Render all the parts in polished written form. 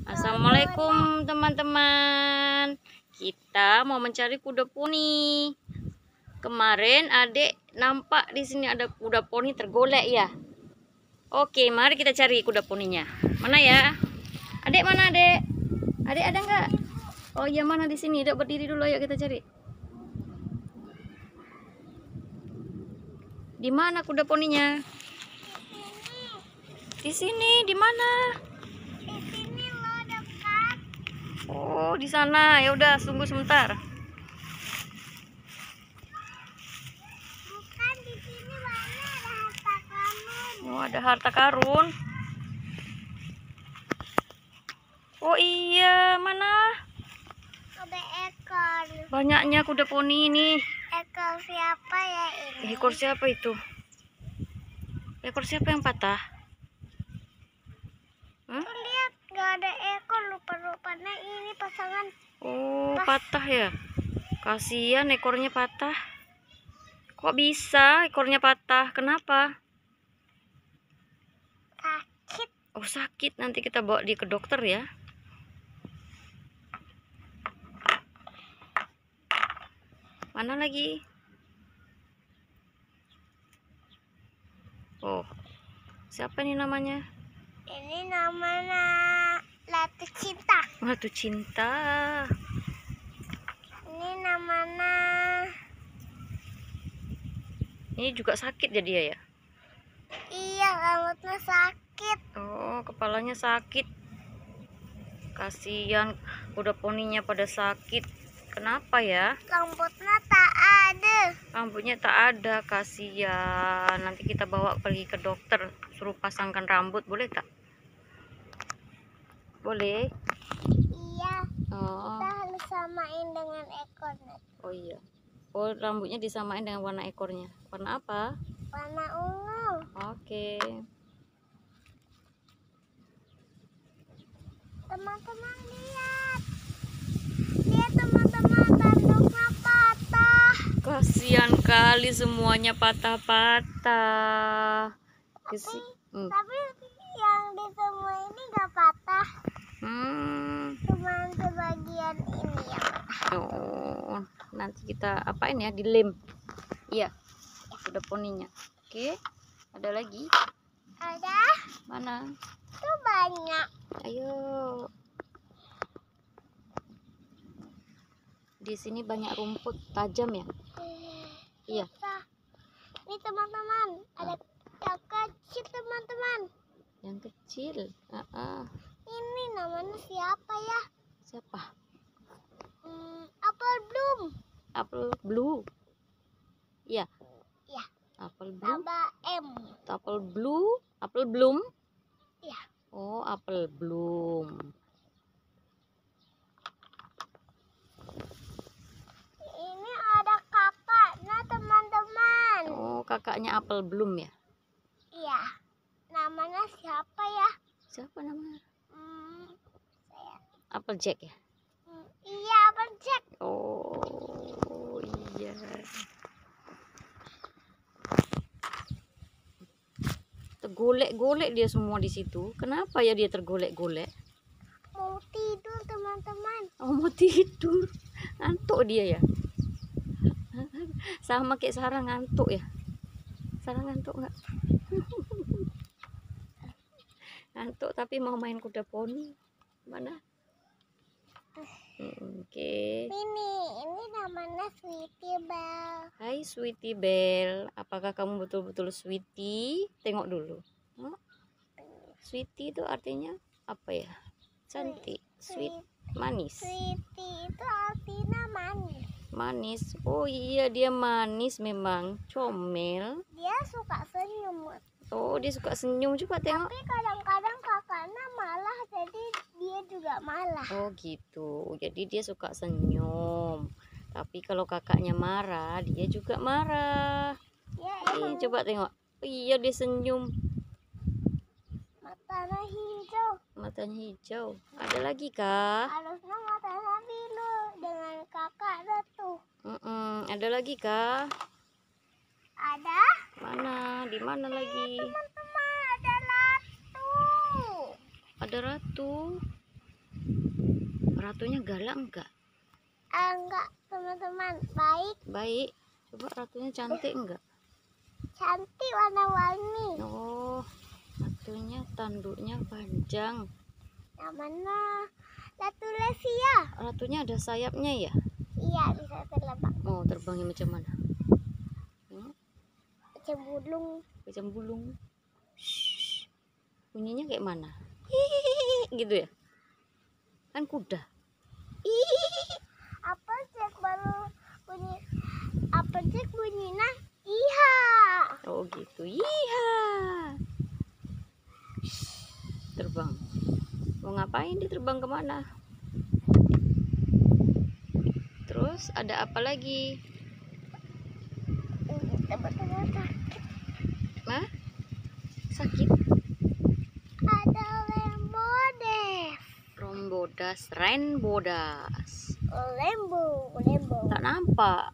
Assalamualaikum teman-teman. Kita mau mencari kuda poni. Kemarin adik nampak di sini ada kuda poni tergolek ya. Oke, mari kita cari kuda poninya. Mana ya? Adik mana, Dek? Adik ada nggak? Oh iya, mana di sini? Dek berdiri dulu, yuk kita cari. Di mana kuda poninya? Di sini, di mana? Oh, di sana. Ya udah, tunggu sebentar. Bukan, di sini mana ada harta karun. Oh, ada harta karun. Oh iya, mana? Ada ekor. Banyaknya kuda poni ini. Ekor siapa ya ini? Ekor siapa itu? Ekor siapa yang patah? Hah? Tuh lihat, nggak ada ekor. Rupa-rupanya ini pasangan. Oh, patah ya? Kasihan ekornya patah. Kok bisa ekornya patah? Kenapa? Sakit. Oh, sakit. Nanti kita bawa dia ke dokter ya. Mana lagi? Oh, siapa nih namanya? Ini namanya Latu Cinta. Ratu Cinta. Ini namanya. Ini juga sakit ya dia ya? Iya, rambutnya sakit. Oh, kepalanya sakit. Kasihan kuda poninya pada sakit. Kenapa ya? Rambutnya tak ada. Rambutnya tak ada, kasihan. Nanti kita bawa pergi ke dokter, suruh pasangkan rambut, boleh tak? Boleh. Iya, Oh, kita harus samain dengan ekornya. oh iya. Oh, rambutnya disamain dengan warna ekornya. Warna apa? Warna ungu. Oke. Teman-teman lihat. Lihat teman-teman, tanduknya patah. Kasihan kali semuanya patah-patah. Tapi yang di semua ini gak patah. Cuma sebagian ini ya. Oh, nanti kita apain ya, dilem. Iya, kuda poninya. Oke, ada lagi? Ada? Mana? Tuh banyak. Ayo. Di sini banyak rumput tajam ya? Iya. Ini teman-teman, ada yang kecil teman-teman. Yang kecil. Ini namanya siapa ya? Siapa? Apel Bloom. Apel blue. Iya. Iya. Apel blue. M. Apel blue. Apel bloom. Iya. Oh, apel bloom. Ini ada kakaknya teman-teman. Oh, kakaknya apel bloom ya? Iya. Namanya siapa ya? Siapa namanya? Saya. Applejack ya? Iya, Applejack. Oh, iya. Tergolek-golek dia semua di situ. Kenapa ya dia tergolek-golek? Mau tidur teman-teman. Oh, mau tidur. Ngantuk dia ya? Sama kayak Sarah ngantuk ya? Sarah ngantuk nggak? Ngantuk tapi mau main kuda poni. Mana? Oke. Ini namanya Sweetie Belle. Hai Sweetie Belle, apakah kamu betul-betul sweetie? Tengok dulu. Sweetie itu artinya apa ya? Cantik, sweet, manis. Sweetie itu artinya manis. Manis. Oh iya, dia manis memang. Comel. Dia suka senyum. Oh, dia suka senyum juga, tengok. Tapi kadang-kadang kakaknya malah, jadi dia juga malah. Oh gitu. Jadi dia suka senyum. Tapi kalau kakaknya marah, dia juga marah. Ya, Coba tengok. Oh, iya, dia senyum. matanya hijau. Matanya hijau. Ada lagi kah? Harusnya matanya biru dengan kakaknya tuh. Ada lagi kah? Ada? Mana? Di mana lagi? Teman-teman, ada ratu. Ada ratu. Ratunya galak enggak? Enggak, teman-teman. Baik, Baik. Coba ratunya cantik enggak? cantik, warna-warni. Oh, ratunya tanduknya panjang. Yang mana? Ratu Lesia. Ratunya ada sayapnya ya? Iya, bisa terbang. Mau terbangnya macam mana? Macam burung. Macam bulung. Shhh. Bunyinya kayak mana? Hihihi, gitu ya? Kan kuda. Apa cek baru bunyi? Apa cek bunyinya? Iya. Oh gitu. Iya. Terbang. Mau ngapain dia terbang kemana? Terus ada apa lagi? Teman-teman sakit. Hah? Sakit? Ada lembodes. Rombodas, rainbodas. Lembo. Tak nampak.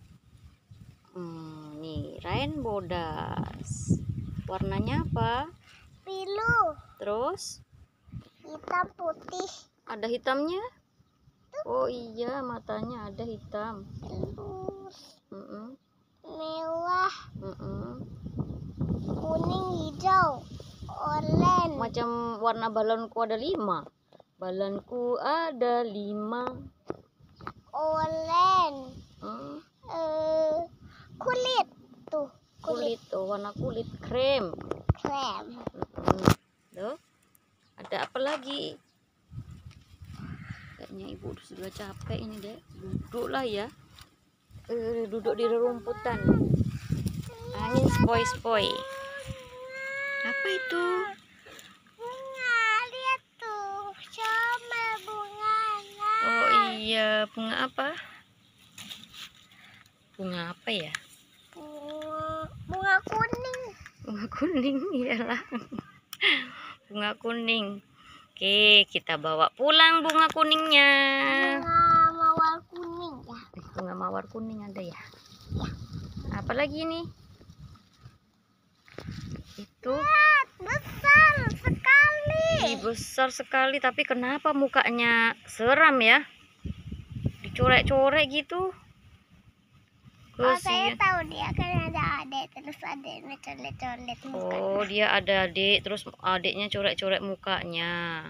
Nih, rainbodas. Warnanya apa? Pilu. Terus Hitam putih. ada hitamnya? Oh iya, matanya ada hitam. Terus Mm-mm, mewah. mm-mm. Kuning, hijau, oranye. Macam warna balonku ada 5. Balonku ada 5. Oranye. Hmm, Kulit tuh. kulit, oh, warna kulit krem. Krem. Tuh, ada apa lagi? Kayaknya ibu sudah capek ini deh. Duduklah ya. Duduk di rerumputan. Angin spoi-spoi. Apa itu? Bunga, lihat tuh. Coba bunganya. Oh iya, bunga apa? Bunga apa ya? Bunga kuning. Bunga kuning, iyalah. Bunga kuning. Oke, kita bawa pulang bunga kuningnya. Bunga mawar kuning ya. Bunga mawar kuning ada ya? Apa lagi nih? Itu Lihat, besar sekali. besar sekali, tapi kenapa mukanya seram ya? Dicorek-corek gitu. Oh, saya Kasihan. tahu dia kan ada adik, terus adiknya colet-colet muka. Oh, dia ada adik, terus adiknya corek-corek mukanya.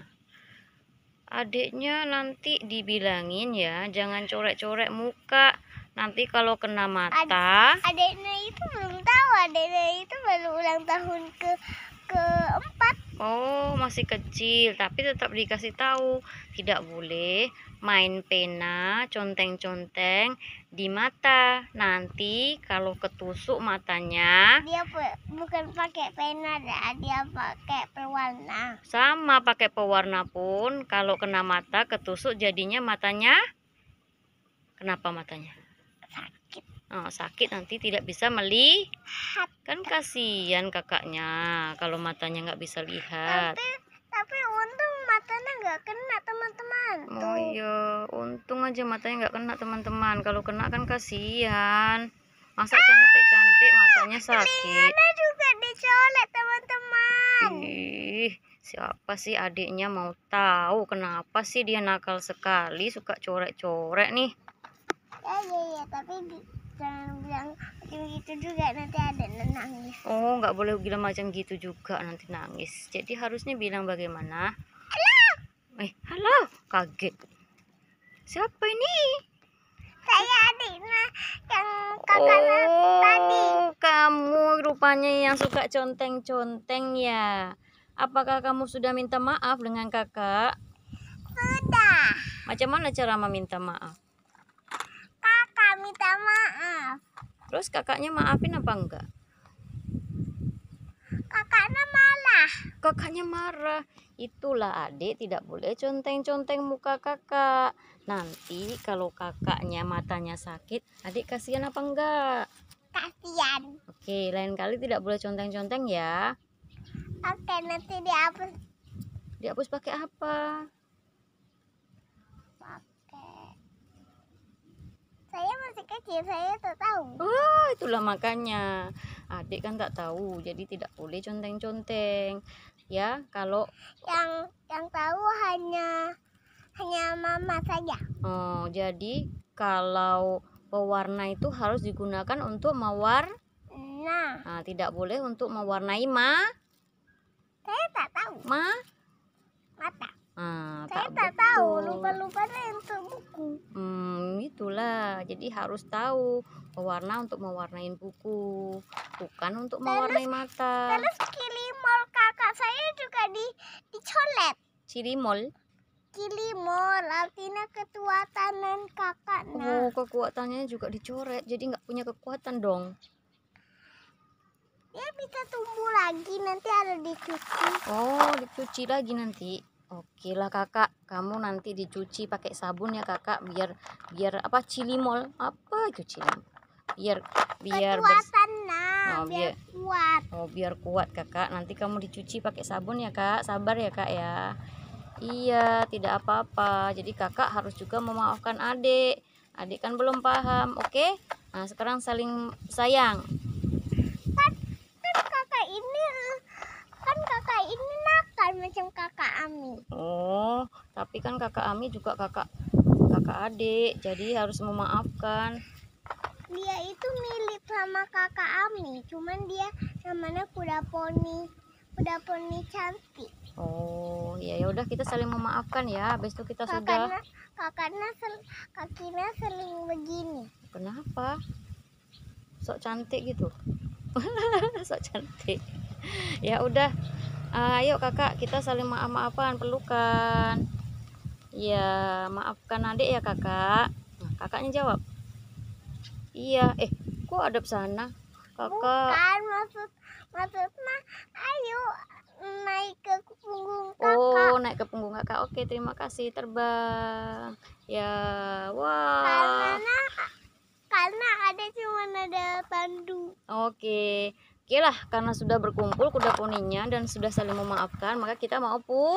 Adiknya nanti dibilangin ya, jangan corek-corek muka. Nanti kalau kena mata, Adiknya itu belum tahu, adiknya itu baru ulang tahun keempat. oh masih kecil, tapi tetap dikasih tahu tidak boleh main pena, conteng-conteng di mata. Nanti kalau ketusuk matanya, Dia bukan pakai pena, dia pakai pewarna. sama pakai pewarna pun, kalau kena mata ketusuk jadinya matanya, kenapa matanya? Sakit. Oh, sakit, nanti tidak bisa melihat. Kan kasihan kakaknya kalau matanya nggak bisa lihat. Tapi untung matanya nggak kena, teman-teman. Oh iya, untung aja matanya nggak kena teman-teman. Kalau kena kan kasihan. Masa cantik-cantik matanya sakit. Telinganya juga dicolek, teman-teman. Ih, siapa sih adiknya mau tahu kenapa sih dia nakal sekali, suka corek-corek nih. Ya, tapi jangan bilang macam gitu juga, nanti adiknya nangis. Oh, nggak boleh bilang macam gitu juga, nanti nangis. Jadi harusnya bilang bagaimana? Halo, kaget. Siapa ini? Saya adiknya yang kakaknya tadi. Oh, kamu rupanya yang suka conteng-conteng ya. Apakah kamu sudah minta maaf dengan kakak? Sudah. Macam mana cara meminta maaf? Kakak minta maaf. Terus kakaknya maafin apa enggak? Kakaknya malah. Kakaknya marah. Itulah adik, tidak boleh conteng-conteng muka kakak. Nanti kalau kakaknya matanya sakit, adik kasihan apa enggak? Kasihan. Oke, lain kali tidak boleh conteng-conteng ya. Oke, nanti dihapus. Dihapus pakai apa? Pakai. Saya masih kecil, saya tak tahu. Oh, itulah makanya. Adik kan tak tahu, jadi tidak boleh conteng-conteng. Ya, kalau Yang tahu hanya punya mama saja. Oh, jadi kalau pewarna itu harus digunakan untuk Nah, tidak boleh untuk mewarnai saya tak tahu. Mata. Saya tak tak tahu. betul. Lupa-lupa untuk buku. Itulah. Jadi harus tahu pewarna untuk mewarnai buku, bukan untuk mewarnai mata. Terus kilimol kakak saya juga dicolet. Cirimol. Kilimol artinya kekuatan kakaknya. Oh, kekuatannya juga dicoret. Jadi nggak punya kekuatan dong. Dia bisa tumbuh lagi, nanti ada dicuci. Oh, dicuci lagi nanti. Oke lah kakak, kamu nanti dicuci pakai sabun ya kakak, biar apa cilimol, apa itu cilimol? Biar Kekuatan biar kuat. Oh, biar kuat kakak. Nanti kamu dicuci pakai sabun ya kak. Sabar ya kak ya. Iya, tidak apa-apa. Jadi kakak harus juga memaafkan adik. Adik kan belum paham, oke? Nah, sekarang saling sayang. Kan kakak ini nakal macam kakak Ami. Oh, tapi kan kakak Ami juga kakak adik, jadi harus memaafkan. Dia itu mirip sama kakak Ami, cuman dia namanya kuda poni cantik. Oh, ya udah kita saling memaafkan ya. Habis itu kita sudah. Kakinya seling begini. Kenapa? Sok cantik gitu. Sok cantik. Ya udah, ayo kakak kita saling maafan, pelukan. Ya, maafkan adik ya kakak. Nah, kakaknya jawab. Iya, kok ada sana kakak? Bukan, maksudnya ayo naik ke punggung kakak. Oh, naik ke punggung kakak. Oke, terima kasih, terbang. Ya, wah. Karena ada tandu. Oke lah, karena sudah berkumpul kuda poninya dan sudah saling memaafkan, maka kita mau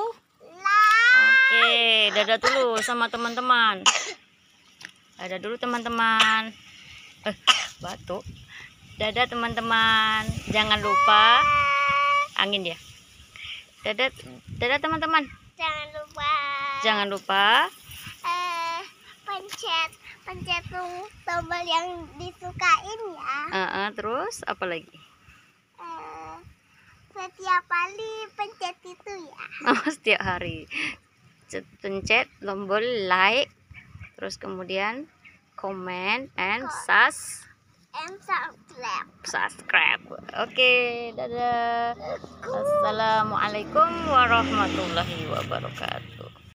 Oke, dadah dulu sama teman-teman. Dadah dulu teman-teman. Batuk. Dadah teman-teman. Jangan lupa angin ya. Dadah teman-teman. Jangan lupa pencet tombol yang disukain ya. Terus apa lagi? Setiap kali pencet itu ya. Oh, setiap hari. Pencet tombol like, terus kemudian comment and subscribe. Oke, dadah. Assalamualaikum warahmatullahi wabarakatuh.